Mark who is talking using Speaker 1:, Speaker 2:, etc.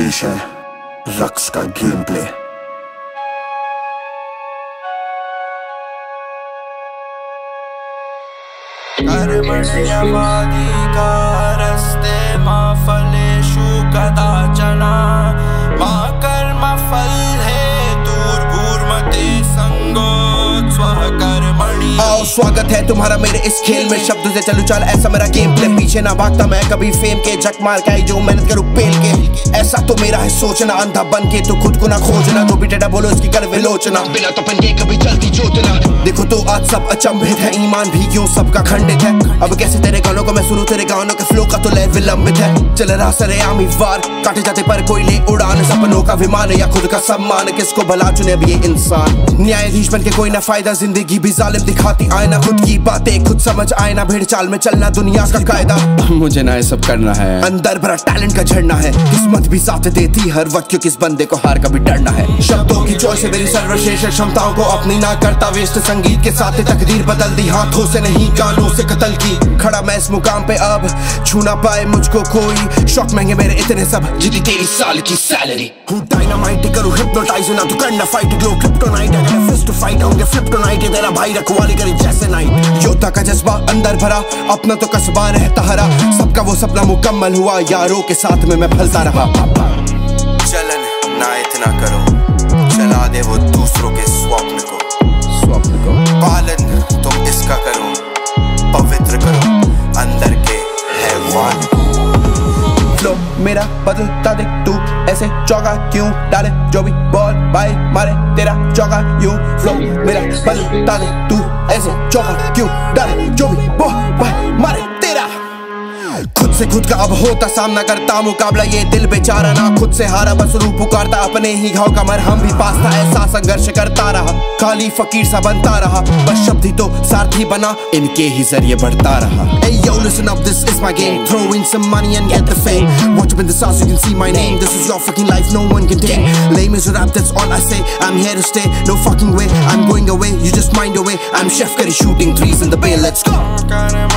Speaker 1: पेश है रक्स का गेम प्ले।
Speaker 2: कर्मण्यवादी का रस्ते मा फलेषु कदाचन मा कर्म फल है दुर्भूर्मते संगोत् स्वकर्मणि।
Speaker 3: आओ स्वागत है तुम्हारा मेरे इस खेल में, शब्दों से चलूं चाल ऐसा मेरा गेम प्ले। पीछे ना भागता मैं कभी फेम के, झक मार के आई जो मेहनत करूं पेल के। ऐसा तो मेरा है सोचना, अंधा बन के तो खुद को ना खोजना। जो भी टेढ़ा बोलो इसकी कर विलोचना, बिना तो पन के कभी चलती जोतना। देखो तो आज सब अचंभित है, ईमान भी क्यों सबका खंडित है। अब कैसे तेरे गानों को मैं सुनूं, तेरे गानों के फ्लो का तो लय विलंबित है। चल रहा सरेआमी वार, काटे जाते पर कोई ले उड़ान। सपनों का विमान या खुद का सम्मान, किसको भला चुने अब ये इंसान। न्यायाधीश बन के कोई ना फायदा, जिंदगी भी जालिम दिखाती आईना। खुद की बातें खुद समझ आए ना, भेड़ चाल में चलना दुनिया का कायदा।
Speaker 4: मुझे ना ये सब करना है,
Speaker 3: अंदर भरा टैलेंट का झड़ना है। किस्मत भी साथ देती हर वक्त, क्योंकि इस बंदे को हार कभी डरना है। शब्दों की चॉइस है मेरी सर्वश्रेष्ठ, क्षमताओं को अपनी ना करता वेस्ट। संगीत के साथ तकदीर बदल दी, हाथों से नहीं कानों से कत्ल की। खड़ा मैं इस मुकाम पे अब, छू ना पाए मुझको कोई। शौक महंगे मेरे इतने सब, जितनी तेरी साल की सैलरी। हूँ डायनामाइट करूँ हिप्नोटाइज, ना तू करना फाइट ग्लो क्रिप्टोनाइट। अगर फिस्ट टू फाइट होंगे फ्लिप टू नाइट, तेरा भाई रखवाली करे जैसे नाइट। योद्धा का जज्बा अंदर भरा, अपना तो कसबा रहता हरा। सबका वो सपना मुकम्मल हुआ, यारों के साथ में मैं फलता रहा।
Speaker 2: चलन ना इतना करो, चला दे वो दूसरों के स्वप्न को। पालन तुम इसका करो, पवित्र करो अंदर के हैवान।
Speaker 3: फ्लो मेरा बदलता दे तू, ऐसे चौका क्यों डाले जो भी बॉल बाई मारे तेरा चौका यूं। फ्लो मेरा बदलता दे तू, ऐसे चौका क्यों डाले जो भी बॉल बाई मारे तेरा। खुद से खुद का अब होता सामना, करता मुकाबला ये दिल बेचारा ना। खुद से हारा बस रूप पुकारता, अपने ही घाव का मरहम भी पासता। ऐसा संघर्ष करता रहा, खाली फकीर सा बनता रहा। बस शब्द ही तो सारथी बना, इनके ही जरिए बढ़ता रहा। Hey yo listen up, this is my game. Throw in some money and get the fame. Watch up in the stars, you can see my name. This is your fucking life, no one can take. Lame is a rap, that's all I say. I'm here to stay, no fucking way. I'm going away, you just mind your way. I'm Chef Curry shooting threes in the bay, let's go.